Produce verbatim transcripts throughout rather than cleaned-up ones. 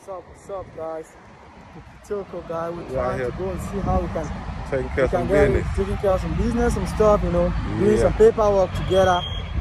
What's up, what's up, guys? Kitoko guy, we're We trying out to go and see how we can, taking care we of can some get it, business. taking care of some business, some stuff, you know, doing Yeah. some paperwork together.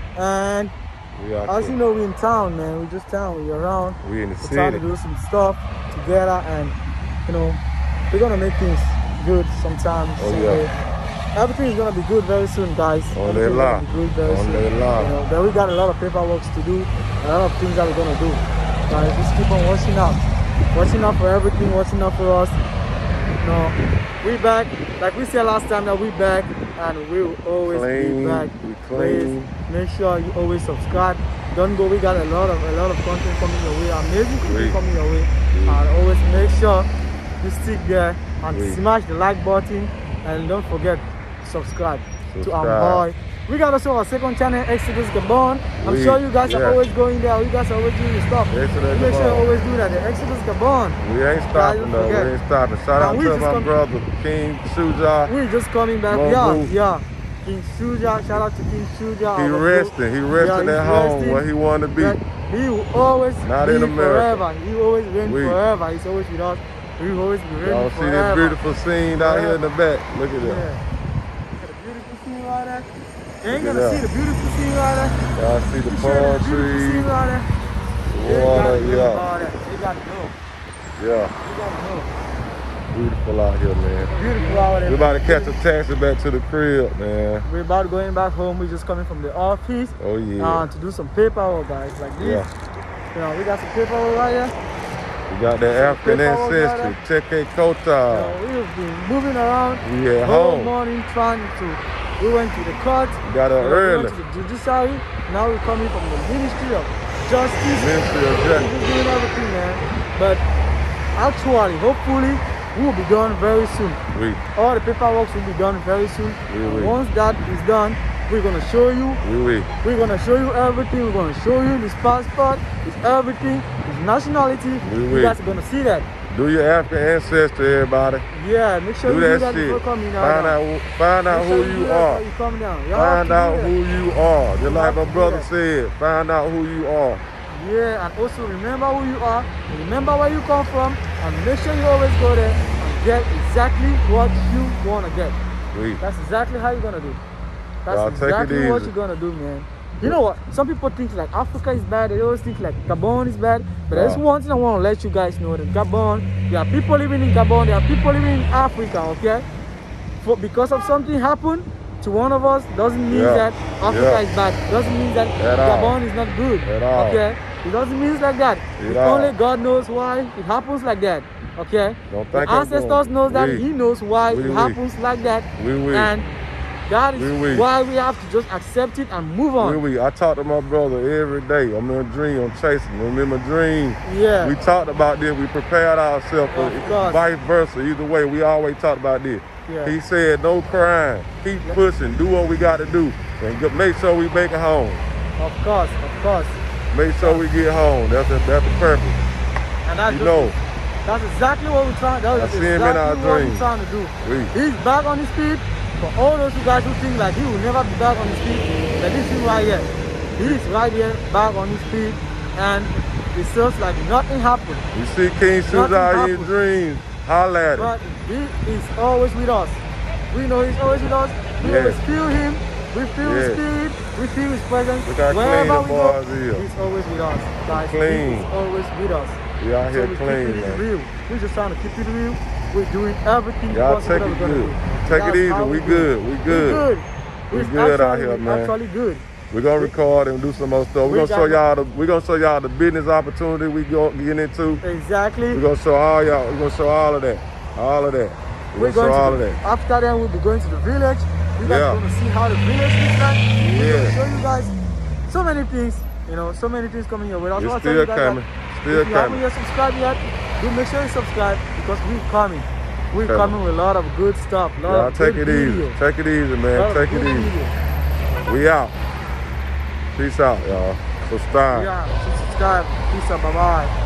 And We out as there. you know, we're in town, man. We're just town, we're around. We in the We're trying to city. do some stuff together, and you know, we're gonna make things good sometime. Oh, some yeah. way. Everything is gonna be good very soon, guys. On Everything their is gonna line. be good very On soon. their line. You know, then we got a lot of paperwork to do, a lot of things that we're gonna do. Guys, just keep on watching out, watching out for everything, watching out for us. You know, we back, like we said last time that we back, and we will always Clean, be back. we Please clean. make sure you always subscribe. Don't go. We got a lot of a lot of content coming your way, amazing content Oui. coming your way. Oui. And always make sure you stick there and Oui. smash the like button, and don't forget to subscribe, to our Subscribe. boy. We got also our second channel, Exodus Gabon. I'm Oui. sure you guys are Yeah. always going there. You guys are always doing your stuff. Exodus Make sure you Gabon. always do that. The Exodus Gabon. We ain't stopping don't though. We forget. ain't stopping. Shout out And we to just my come- brother King Shuja. We're just coming back. Mo Yeah, Boo. yeah. King Shuja, shout out to King Shuja. He our bro. resting. He resting Yeah, at he's home resting. where he wanted to be. But he will always Not be in America. forever. He always reign We- forever. He's always with us. We will always be reigning Y'all see forever. that beautiful scene down here in the back? Look at Yeah. that. Look at the beautiful scene right there. You ain't Look at gonna see that. the beautiful scene right there. Y'all see the You sure palm the beautiful scene trees, right there? You water, gotta know yeah, about that. You gotta know. yeah. You gotta know. Beautiful out here, man. Beautiful out there. We about to catch a taxi back to the crib, man. We're about going back home. We're just coming from the office. Oh yeah. Uh, to do some paperwork, guys, like this. Yeah. You know, we got some paperwork right here. We got that African paperwork ancestry, Teke You Kota. know, we've been moving around We the at whole home. morning trying to. We went to the court. We got up you know, we early. went to the judiciary. Now we're coming from the Ministry of Justice. Ministry of We're Justice. just doing everything, man. But actually, hopefully, we will be done very soon. We, All the paperwork will be done very soon. Oui, And oui. once that is done, we're gonna show you. we, we. We're gonna show you everything. We're gonna show you his passport, his everything, his nationality. Oui, You oui. guys are gonna see that. Do your African ancestry, everybody. Yeah, make sure Do you do that that shit. before coming down. Find out, who- find out Make sure who you do you that are. before you come down. Y'all Find have to out do that. who you are. Just You like have my to do brother that. said, find out who you are. Yeah, and also remember who you are, remember where you come from, and make sure you always go there and get exactly what you want to get. We. That's exactly how you're gonna do. That's Y'all take it exactly what easy. you're gonna do, man. You know what? Some people think like Africa is bad. They always think like Gabon is bad. But there's Yeah. one thing I want to let you guys know: that Gabon, there are people living in Gabon. There are people living in Africa. Okay, for because of something happened to one of us doesn't mean Yeah. that Africa Yeah. is bad. Doesn't mean that At all. Gabon is not good. At all. Okay, it doesn't mean like that. At It's all. only God knows why it happens like that. Okay, Don't the think I'm ancestors going- knows that Oui. He knows why Oui, it oui. happens like that. We, we. And that is Oui, oui. why we have to just accept it and move on. We, we. I talk to my brother every day. I'm in a dream. I'm chasing. I'm in my dream. Yeah. We talked about this. We prepared ourselves. For Of course. vice versa. Either way, we always talked about this. Yeah. He said, no crying. Keep pushing. Do what we got to do. And go- make sure we make it home. Of course, of course. Make sure we get home. That's the, that's the purpose. And that's You just, know. that's exactly what we're trying. That's I see him in exactly our what we're dreams. trying to do. We. He's back on his feet. For all those you guys who think like he will never be back on his feet, like this is right here. He is right here, back on his feet, and it feels like nothing happened. You see King Shoes Nothing out in your happened. dreams. Holla at him. But he is always with us. We know he's always with us. We Yeah. always feel him. We feel his Yeah. spirit. We feel his presence. Look how clean Wherever the we go, boys is. he's always with us. Guys, Clean. he is always with us. We out So here we clean, keep it man. real. We're just trying to keep it real. We're doing everything Y'all possible take that it we're gonna good. do. Take That's it easy. how We do it. good. We We good. good. We We're good out actually- here, man. Actually good. We're gonna record and do some more stuff. We're We gonna got show the- y'all the we're gonna show y'all the business opportunity we go get into. Exactly. We're gonna show all y'all, we're gonna show all of that. All of that. We're, We're gonna show going all to of the, that. after that we'll be going to the village. You guys Yeah. are going to see how the village looks like. We're Yeah. going to show you guys so many things. You know, so many things coming your way. That's It's why I tell still you guys that coming. Still if you haven't coming. yet subscribed yet, do make sure you subscribe because we're coming. We're Coming. coming with a lot of good stuff. A lot Y'all of take good it easy. videos. Take it easy, A lot man. of Take it good easy. videos. We out. Peace out, y'all. Subscribe. Yeah, so subscribe. Peace out. Bye bye.